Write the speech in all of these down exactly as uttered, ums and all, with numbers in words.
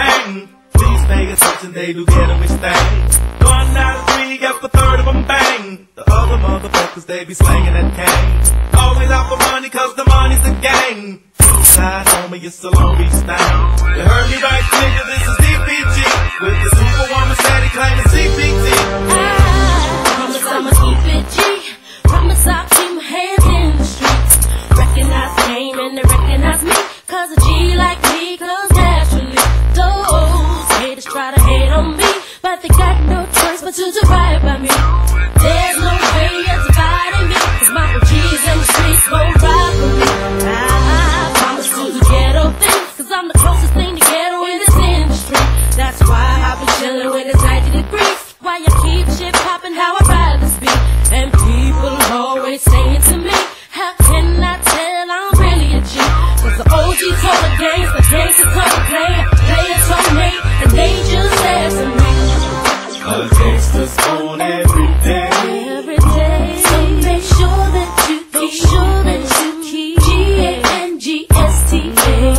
hang. Please pay attention, they do get a mistake. One out of three, up a third of them bang. The other motherfuckers, they be slanging that cane. Always out for money, cause the money's the gang. Inside, homie, it's a Long Beach thing. You heard me right, nigga, this is D P G. With the superwoman steady claiming C P T. I promise I'ma keep it G. Promise I'll keep my hands in the streets. Recognize the name and they recognize me. Cause a G like me comes naturally. Those haters try to hate on me, but they got no choice but to do right by me. There's no way you're dividing me, cause my O Gs in the streets won't ride for me. I promise to the ghetto thing, cause I'm the closest thing to ghetto in this industry. That's why I've been chillin' when it's ninety degrees. Why you keep shit poppin' how I ride this beat. And people always saying to me, how can I tell I'm really a G? Cause the O G told the gangs, the gangsters told the player, players told me, and they just said to me, a gangster's on every day. Every day. So make sure that you keep, make sure that you keep G A N G S T A.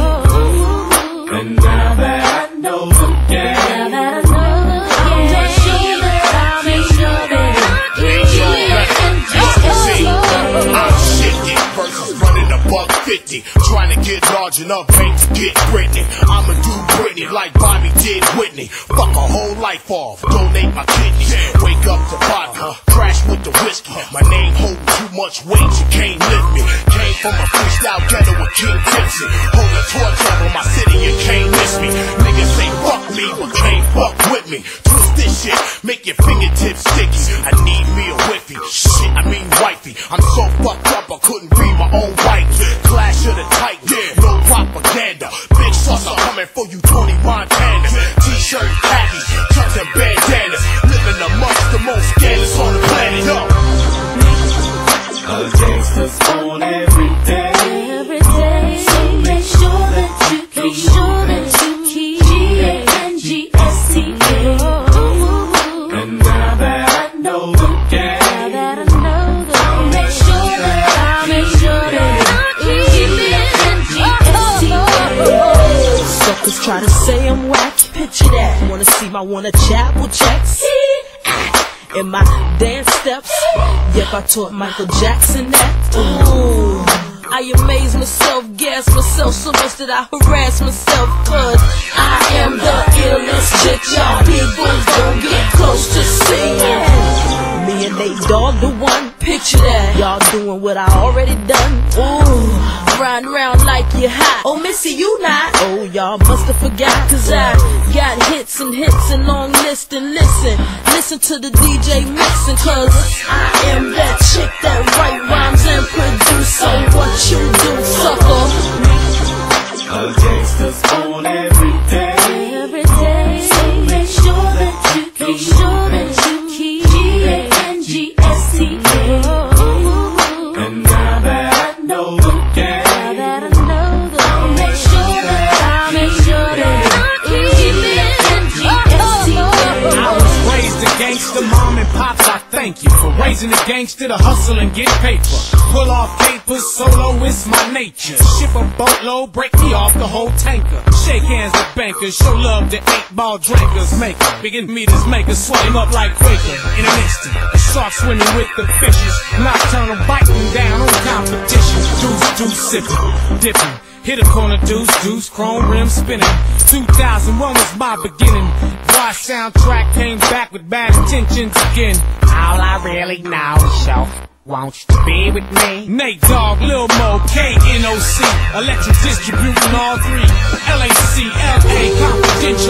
And now that I know the game, now that I know the game, make sure that I make sure that I keep G A N G S T A. I'm shifting versus running a buck fifty, trying to get large enough ain't to get Britney. I'ma do Britney like Bobby did Whitney. Fuck a whole life off, donate my kidneys. Wake up to vodka, crash with the whiskey. My name holding too much weight, you can't lift me. Came from a freestyle ghetto with King Tipsy. Hold a torch over my city, you can't miss me. Niggas say fuck me, but can't fuck with me. Twist this shit, make your fingertips sticky. I need me a whiffy, shit, I mean wifey. I'm so fucked up I couldn't be my own wife. Clash of the Titan, no propaganda. Big sauce, I'm coming for you, Tony Montana. T-shirt, khakis, chucks and bandanas. Living amongst the most scandalous on the planet. Yo. a gangster's on every day. Every day. So make sure that you keep, make sure that you keep G A N G S T A. And now that I know the game, now that I know the game, make sure that I make sure that I keep G A N G S T A. Suckers try to say I'm whack, picture that. Wanna see my wanna chapel checks? In my dance steps, yep, I taught Michael Jackson that. Ooh, I amaze myself, gas myself so much that I harass myself. Cause I am the illest chick, y'all people don't get close to seeing. Me and Nate Dogg the one, picture that. Y'all doing what I already done. Ooh, riding around like you hot. Oh, Missy, you not. Oh, y'all must have forgot. Cause I got hits and hits and long list. And listen, listen to the D J mixing. Cause I am that chick that write rhymes and produce. So what you do, sucker? a gangster's on every day. Every day. So make sure that you keep, make sure that you keep G A N G S T A. And now that I know the game, now that I know the game, make sure that I make sure that I keep G A N G S T A. I was raised a gangster, mom and pops, I thank you for raising a gangster to hustle and get paper. Pull off papers, solo, it's my nature. Ship a boatload, break me off the whole tanker. Shake hands with bankers, show love to eight ball drinkers. Make big meters, make us swim up like Quaker. In an instant, a shark swimming with the fishes. Nocturnal biting down on competition. Deuce, deuce, sipping, dipping. Hit a corner, deuce, deuce, chrome rim spinning. two thousand one was my beginning. Our soundtrack came back with bad intentions again. All I really know is show. Won't you be with me? Nate Dogg, Lil Mo, K N O C. Electric distributing all three. L A C, L A, confidential.